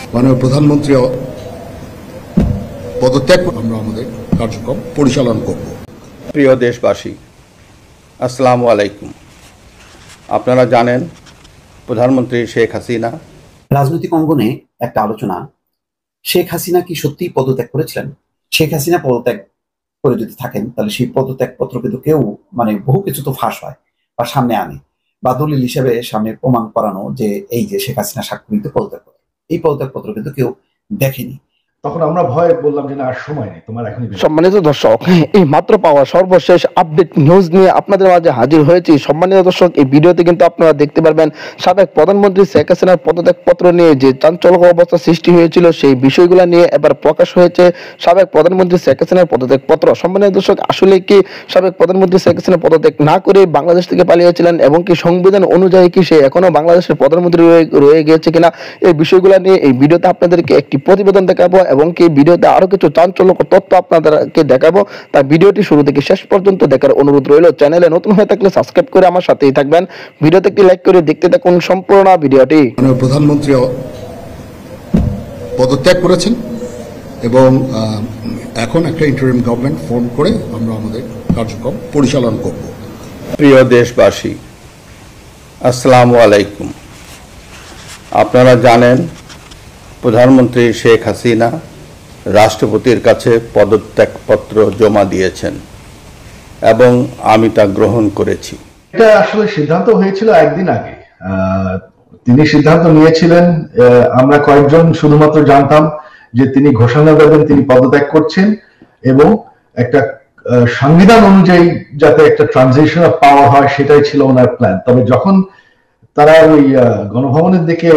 মাননীয় প্রধানমন্ত্রী পদত্যাগ আমরা আমাদের কার্যক্রম পরিচালনা করব। প্রিয় দেশবাসী, আসসালামু আলাইকুম। আপনারা জানেন প্রধানমন্ত্রী শেখ হাসিনা রাজনৈতিক অঙ্গনে একটা আলোচনা, শেখ হাসিনা কি সত্যিই পদত্যাগ করেছিলেন? শেখ হাসিনা পদত্যাগ করে যদি থাকেন তাহলে সেই পদত্যাগ পত্র কিন্তু কেউ বহু কিছু তো ফাঁস হয় বা সামনে আনে বা দলিল হিসেবে সামনে প্রমাণ করানো যে এই যে শেখ হাসিনা স্বাক্ষরিত পদত্যাগ পত্র, এই পদত্যাগ পত্র কিন্তু কেউ দেখেনি। তখন আমরা ভয়ে বললাম যে না, আর সময় নেই, তোমার এখনই। সম্মানিত দর্শক, এই মাত্র পাওয়া সর্বশেষ আপডেট নিউজ নিয়ে আপনাদের মাঝে হাজির হয়েছি। সম্মানিত দর্শক, এই ভিডিওতে কিন্তু আপনারা দেখতে পারবেন সাবেক প্রধানমন্ত্রী শেখ হাসিনার পদত্যাগ পত্র নিয়ে যে চাঞ্চল্যকর অবস্থা সৃষ্টি হয়েছিল, সেই বিষয়গুলো নিয়ে এবার প্রকাশ হয়েছে সাবেক প্রধানমন্ত্রী শেখ হাসিনার পদত্যাগ পত্র। সম্মানিত দর্শক, আসলে কি সাবেক প্রধানমন্ত্রী শেখ হাসিনা পদত্যাগ না করে বাংলাদেশ থেকে পালিয়েছিলেন এবং কি সংবিধান অনুযায়ী কি সে এখনো বাংলাদেশের প্রধানমন্ত্রী রয়ে গিয়েছে কিনা, এই বিষয়গুলো নিয়ে এই ভিডিওতে আপনাদেরকে একটি প্রতিবেদন দেখাবো এবং কি ভিডিওতে আরো কিছু চাঞ্চল্যকর তথ্য আপনাদেরকে দেখাবো। তাই ভিডিওটি শুরু থেকে শেষ পর্যন্ত দেখার অনুরোধ রইল। চ্যানেলে নতুন হয়ে থাকলে সাবস্ক্রাইব করে আমার সাথেই থাকবেন। ভিডিওতে একটি লাইক করে দেখতে থাকুন সম্পূর্ণ ভিডিওটি। মাননীয় প্রধানমন্ত্রী পদত্যাগ করেছেন এবং এখন একটা ইন্টারিম গভর্নমেন্ট ফর্ম করে আমরা আমাদের কার্যক্রম পরিচালনা করব। প্রিয় দেশবাসী, আসসালামু আলাইকুম। আপনারা জানেন প্রধানমন্ত্রী শেখ হাসিনা রাষ্ট্রপতির কাছে পদত্যাগপত্র জমা দিয়েছেন এবং আমি তা গ্রহণ করেছি। এটা আসলে সিদ্ধান্ত হয়েছিল একদিন আগে, তিনি সিদ্ধান্ত নিয়েছিলেন। আমরা কয়েকজন শুধুমাত্র জানতাম যে তিনি ঘোষণা দেবেন তিনি পদত্যাগ করছেন এবং একটা সংবিধান অনুযায়ী যাতে একটা ট্রানজিশন অফ পাওয়ার হয় সেটাই ছিল ওনার প্ল্যান। তবে যখন তারা ওই গণভবনের দিকে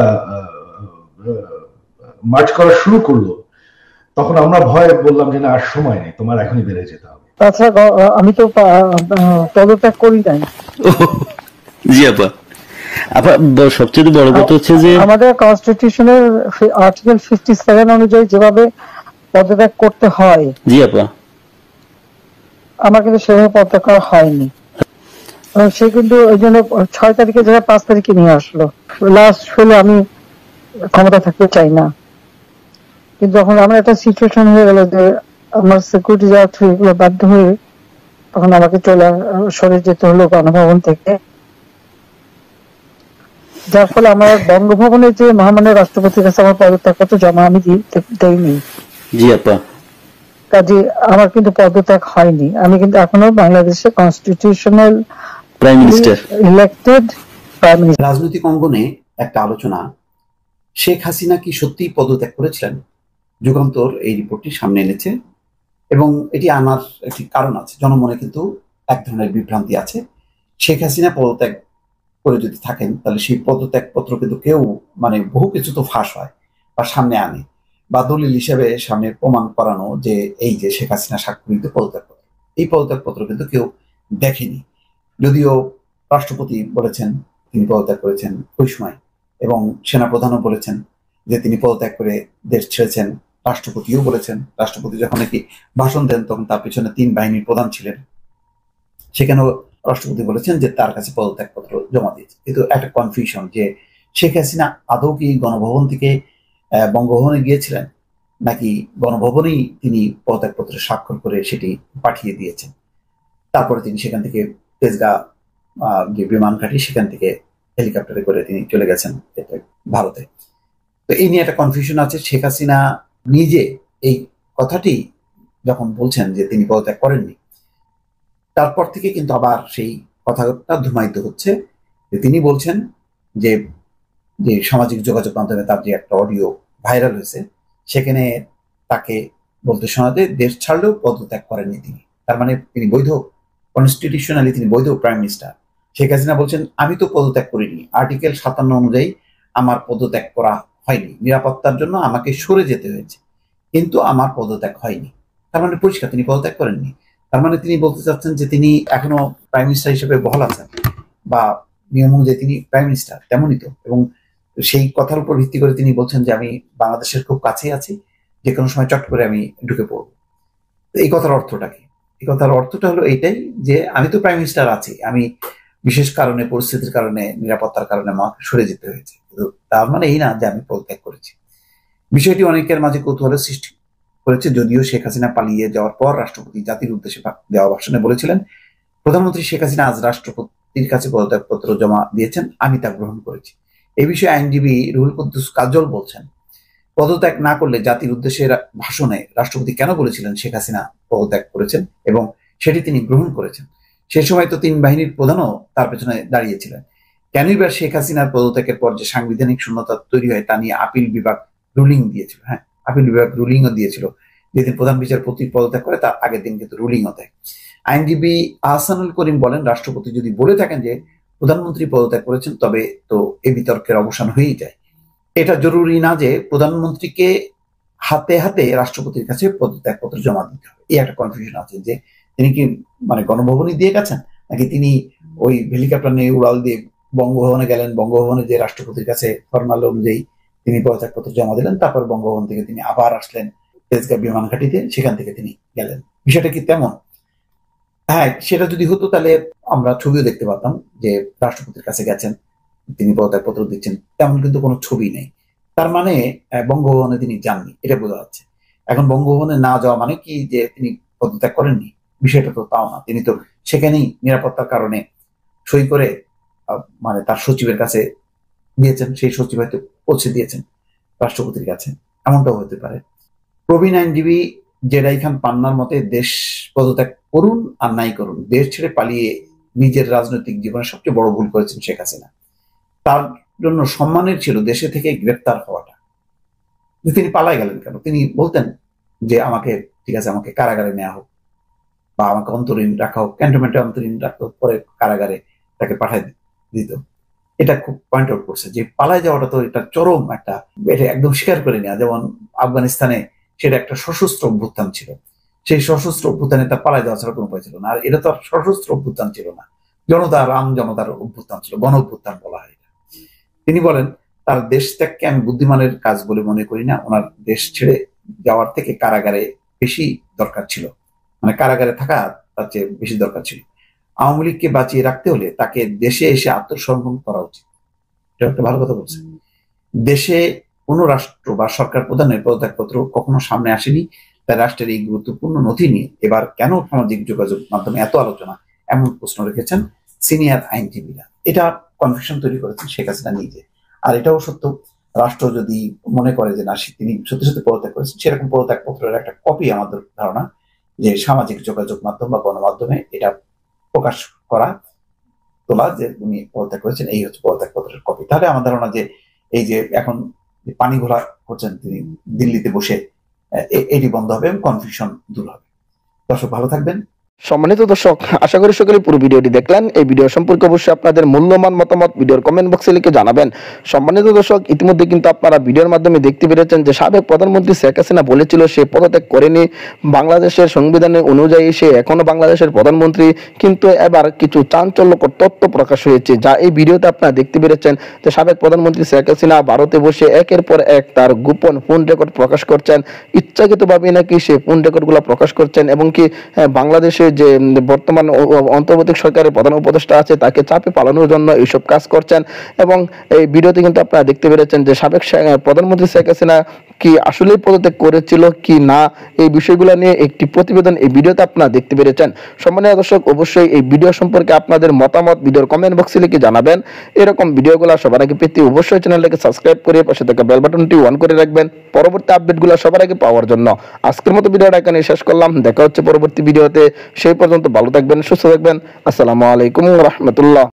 মার্চ করা শুরু করলো তখন আমরা ভয়ে বললাম যে না, আর সময় নেই, তোমার এখনই বেড়ে যেতে হবে। তাছাড়া আমি তো পদত্যাগ করি নাই। জি আপা, সবচেয়ে বড় কথা হচ্ছে যে আমাদের কনস্টিটিউশনের আর্টিকেল 57 অনুযায়ী যেভাবে পদত্যাগ করতে হয়, জি আপা, আমার কিন্তু সেভাবে পদত্যাগ করা হয়নি। সে কিন্তু ওই জন্য 6 তারিখে জায়গায় 5 তারিখে নিয়ে আসলো। লাস্ট হলে আমি ক্ষমতা থাকতে চাই না, কিন্তু যখন আমার একটা সিচুয়েশন হয়ে গেল যে আমার সিকিউরিটি যাওয়া এগুলো বাধ্য হয়ে তখন আমাকে সরে যেতে হলো গণভবন থেকে, যার ফলে আমার বঙ্গভবনে যে মহামান্য রাষ্ট্রপতির কাছে আমার পদত্যাগপত্র জমা আমি দেইনি। জি আপা, কাজে আমার কিন্তু পদত্যাগ হয়নি। আমি কিন্তু এখনো বাংলাদেশের constitutional prime minister, elected prime minister. রাজনৈতিক অঙ্গনে একটা আলোচনা, শেখ হাসিনা কি সত্যিই পদত্যাগ করেছিলেন? যুগান্তর এই রিপোর্টটি সামনে এনেছে এবং এটি আনার একটি কারণ আছে। জনমনে কিন্তু এক ধরনের বিভ্রান্তি আছে। শেখ হাসিনা পদত্যাগ করে যদি থাকেন তাহলে সেই পদত্যাগ পত্র কিন্তু কেউ বহু কিছু তো ফাঁস হয় বা সামনে আনে বা দলিল হিসেবে সামনে প্রমাণ করানো যে এই যে শেখ হাসিনা স্বাক্ষরিত পদত্যাগ পত্র, এই পদত্যাগ পত্র কিন্তু কেউ দেখেনি। যদিও রাষ্ট্রপতি বলেছেন তিনি পদত্যাগ করেছেন ওই সময় এবং সেনাপ্রধানও বলেছেন যে তিনি পদত্যাগ করে দেশ ছেড়েছেন। রাষ্ট্রপতিও বলেছেন, রাষ্ট্রপতি যখন নাকি ভাষণ দেন তখন তার পিছনে 3 বাহিনীর প্রধান ছিলেন, সেখানেও রাষ্ট্রপতি বলেছেন যে তার কাছে পদত্যাগপত্র জমা দিয়েছে। কিন্তু একটা কনফিউশন যে শেখ হাসিনা আদৌ কি গণভবন থেকে বঙ্গভবনে গিয়েছিলেন নাকি গণভবনেই তিনি পদত্যাগপত্র স্বাক্ষর করে সেটি পাঠিয়ে দিয়েছেন, তারপরে তিনি সেখান থেকে তেজগাঁ যে বিমান ঘাঁটি সেখান থেকে হেলিকপ্টারে করে তিনি চলে গেছেন ভারতে। তো এই নিয়ে একটা কনফিউশন আছে। শেখ হাসিনা নিজে এই কথাটি যখন বলছেন যে তিনি পদত্যাগ করেননি, তারপর থেকে কিন্তু আবার সেই কথাটা ধুমায়িত হচ্ছে যে তিনি বলছেন যে যে সামাজিক যোগাযোগ মাধ্যমে তার যে একটা অডিও ভাইরাল হয়েছে সেখানে তাকে বলতে শোনা যায় দেশ ছাড়লেও পদত্যাগ করেননি তিনি। তার মানে তিনি বৈধ, কনস্টিটিউশনালি তিনি বৈধ প্রাইম মিনিস্টার। শেখ হাসিনা বলছেন আমি তো পদত্যাগ করিনি, আর্টিকেল 57 অনুযায়ী আমার পদত্যাগ করা হয়নি, নিরাপত্তার জন্য আমাকে সরে যেতে হয়েছে, কিন্তু আমার পদত্যাগ হয়নি। তার মানে পরিষ্কার তিনি পদত্যাগ করেননি। তার মানে তিনি বলতে চাচ্ছেন যে তিনি এখনো প্রাইম মিনিস্টার হিসেবে বহাল আছেন বা নিয়ম অনুযায়ী তিনি প্রাইম মিনিস্টার, তেমনই তো। এবং সেই কথার উপর ভিত্তি করে তিনি বলছেন যে আমি বাংলাদেশের খুব কাছেই আছি, যে কোনো সময় চট করে আমি ঢুকে পড়ব। এই কথার অর্থটা কি? এই কথার অর্থটা হলো এইটাই যে আমি তো প্রাইম মিনিস্টার আছি, আমি বিশেষ কারণে, পরিস্থিতির কারণে, নিরাপত্তার কারণে আমাকে সরে যেতে হয়েছে, কিন্তু তার মানে এই না যে আমি পদত্যাগ করেছি। বিষয়টি অনেকের মাঝে কৌতূহলের সৃষ্টি করেছে, যদিও শেখ হাসিনা পালিয়ে যাওয়ার পর রাষ্ট্রপতি জাতির উদ্দেশ্যে দেওয়া ভাষণে বলেছিলেন, প্রধানমন্ত্রী শেখ হাসিনা আজ রাষ্ট্রপতির কাছে পদত্যাগপত্র জমা দিয়েছেন, আমি তা গ্রহণ করেছি। এই বিষয়ে আইনজীবী রুহুল কুদ্দুস কাজল বলছেন, পদত্যাগ না করলে জাতির উদ্দেশ্যে ভাষণে রাষ্ট্রপতি কেন বলেছিলেন শেখ হাসিনা পদত্যাগ করেছেন এবং সেটি তিনি গ্রহণ করেছেন। সে সময় তো 3 বাহিনীর প্রধানও তার পেছনে দাঁড়িয়েছিলেন। কেনই বা শেখ হাসিনার পদত্যাগের পর যে সাংবিধানিক শূন্যতা তৈরি হয় তা নিয়ে আপিল বিভাগ রুলিং দিয়েছিল। হ্যাঁ, আপিল বিভাগ রুলিংও দিয়েছিল। যেদিন প্রধান বিচারপতি পদত্যাগ করে তার আগের দিন কিন্তু রুলিংও দেয়। আইনজীবী আহসানুল করিম বলেন, রাষ্ট্রপতি যদি বলে থাকেন যে প্রধানমন্ত্রী পদত্যাগ করেছেন তবে তো এই বিতর্কের অবসান হয়েই যায়। এটা জরুরি না যে প্রধানমন্ত্রীকে হাতে হাতে রাষ্ট্রপতির কাছে পদত্যাগপত্র জমা দিতে হবে। এই একটা কনফিউশন আছে যে তিনি কি মানে গণভবনে দিয়ে গেছেন, নাকি তিনি ওই হেলিকপ্টার নিয়ে উড়াল দিয়ে বঙ্গভবনে গেলেন, বঙ্গভবনে যে রাষ্ট্রপতির কাছে ফরমাল অনুযায়ী তিনি পদত্যাগপত্র জমা দিলেন, তারপর বঙ্গভবন থেকে তিনি আবার আসলেন তেজগাঁও বিমান ঘাঁটিতে, সেখান থেকে তিনি গেলেন। বিষয়টা কি তেমন? হ্যাঁ, সেটা যদি হতো তাহলে আমরা ছবিও দেখতে পারতাম যে রাষ্ট্রপতির কাছে গেছেন, তিনি পদত্যাগপত্র দিচ্ছেন। তেমন কিন্তু কোনো ছবি নেই। তার মানে বঙ্গভবনে তিনি যাননি, এটা বোঝা যাচ্ছে। এখন বঙ্গভবনে না যাওয়া মানে কি যে তিনি পদত্যাগ করেননি? বিষয়টা তো তাও না। তিনি তো সেখানেই নিরাপত্তার কারণে সই করে মানে তার সচিবের কাছে দিয়েছেন, সেই সচিব হয়তো পৌঁছে দিয়েছেন রাষ্ট্রপতির কাছে, এমনটাও হতে পারে। প্রবীণ আইনজীবী জেরাই খান পান্নার মতে, দেশ পদত্যাগ করুন আর নাই করুন, দেশ ছেড়ে পালিয়ে নিজের রাজনৈতিক জীবনে সবচেয়ে বড় ভুল করেছেন শেখ হাসিনা। তার জন্য সম্মানের ছিল দেশে থেকে গ্রেপ্তার হওয়াটা। তিনি পালাই গেলেন কেন? তিনি বলতেন যে আমাকে ঠিক আছে, আমাকে কারাগারে নেওয়া হোক বা আমাকে অন্তরীণ রাখা হোক, ক্যান্টনমেন্টে অন্তরীণ রাখতে পরে কারাগারে তাকে পাঠায় দিত। এটা খুব পয়েন্ট আউট করছে যে পালায় যাওয়াটা তো এটা চরম একটা, এটা একদম স্বীকার করে নেওয়া। যেমন আফগানিস্তানে সেটা একটা সশস্ত্র অভ্যুত্থান ছিল, সেই সশস্ত্র অভ্যুত্থানে তার পালায় যাওয়া ছাড়া কোনো উপায় ছিল না। আর এটা তো আর সশস্ত্র অভ্যুত্থান ছিল না, জনতার অভ্যুত্থান ছিল, গণ অভ্যুত্থান বলা হয়। তিনি বলেন, তার দেশ ত্যাগকে আমি বুদ্ধিমানের কাজ বলে মনে করি না। ওনার দেশ ছেড়ে যাওয়ার থেকে কারাগারে বেশি দরকার ছিল, মানে কারাগারে থাকা তার চেয়ে বেশি দরকার ছিল। আওয়ামী লীগকে বাঁচিয়ে রাখতে হলে তাকে দেশে এসে আত্মসমর্পণ করা উচিত। এটা একটা ভালো কথা বলছে। দেশে কোনো রাষ্ট্র বা সরকার প্রধানের পদত্যাগপত্র কখনো সামনে আসেনি, তাই রাষ্ট্রের এই গুরুত্বপূর্ণ নথি নিয়ে এবার কেন সামাজিক যোগাযোগ মাধ্যমে এত আলোচনা, এমন প্রশ্ন রেখেছেন সিনিয়র আইনজীবীরা। এটা কনফিউশন তৈরি করেছেন শেখ হাসিনা নিজে। আর এটাও সত্য, রাষ্ট্র যদি মনে করে যে না তিনি সত্যি সত্যি পদত্যাগ করেছেন, সেরকম পদত্যাগপত্রের একটা কপি আমাদের ধারণা যে সামাজিক যোগাযোগ মাধ্যম বা গণমাধ্যমে এটা প্রকাশ করা, তোলা যে উনি পদত্যাগ করেছেন, এই হচ্ছে পদত্যাগপত্রের কপি। তাহলে আমার ধারণা যে এই যে এখন পানি ঘোলা করছেন তিনি দিল্লিতে বসে, এটি বন্ধ হবে এবং কনফিউশন দূর হবে। দর্শক ভালো থাকবেন। সম্মানিত দর্শক, আশা করি সকলে পুরো ভিডিওটি দেখলেন। এই ভিডিও সম্পর্কে অবশ্যই আপনাদের মূল্যবান মতামত ভিডিওর কমেন্ট বক্সে লিখে জানাবেন। সম্মানিত দর্শক, ইতিমধ্যে কিন্তু আপনারা ভিডিওর মাধ্যমে দেখতে পেরেছেন যে সাবেক প্রধানমন্ত্রী শেখ হাসিনা বলেছিল সে পদত্যাগ করেনি, বাংলাদেশের সংবিধানের অনুযায়ী সে এখনো বাংলাদেশের প্রধানমন্ত্রী। কিন্তু এবার কিছু চাঞ্চল্যকর তথ্য প্রকাশ হয়েছে, যা এই ভিডিওতে আপনারা দেখতে পেরেছেন যে সাবেক প্রধানমন্ত্রী শেখ হাসিনা ভারতে বসে একের পর এক তার গোপন ফোন রেকর্ড প্রকাশ করছেন। ইচ্ছাকৃতভাবে নাকি সে ফোন রেকর্ডগুলো প্রকাশ করছেন এবং কি বাংলাদেশে যে বর্তমান অন্তর্বর্তী সরকারের প্রধান উপদেষ্টা আছে তাকে চাপে পালানোর জন্য এইসব কাজ করছেন। এবং এই ভিডিওতে কিন্তু আপনারা দেখতে পেরেছেন যে সাবেক প্রধানমন্ত্রী শেখ হাসিনা কি আসলেই পদত্যাগ করেছিল কি না, এই বিষয়গুলো নিয়ে একটি প্রতিবেদন এই ভিডিওতে আপনারা দেখতে পেরেছেন। সম্মানীয় দর্শক, অবশ্যই এই ভিডিও সম্পর্কে আপনাদের মতামত ভিডিওর কমেন্ট বক্সে লিখে জানাবেন। এরকম ভিডিওগুলো সবার আগে পেতে অবশ্যই চ্যানেলটাকে সাবস্ক্রাইব করে পাশে থাকা বেল বাটনটি অন করে রাখবেন পরবর্তী আপডেটগুলো সবার আগে পাওয়ার জন্য। আজকের মতো ভিডিওটা এখানে শেষ করলাম, দেখা হচ্ছে পরবর্তী ভিডিওতে। সেই পর্যন্ত ভালো থাকবেন, সুস্থ থাকবেন। আসসালামু আলাইকুম ওয়া রাহমাতুল্লাহ।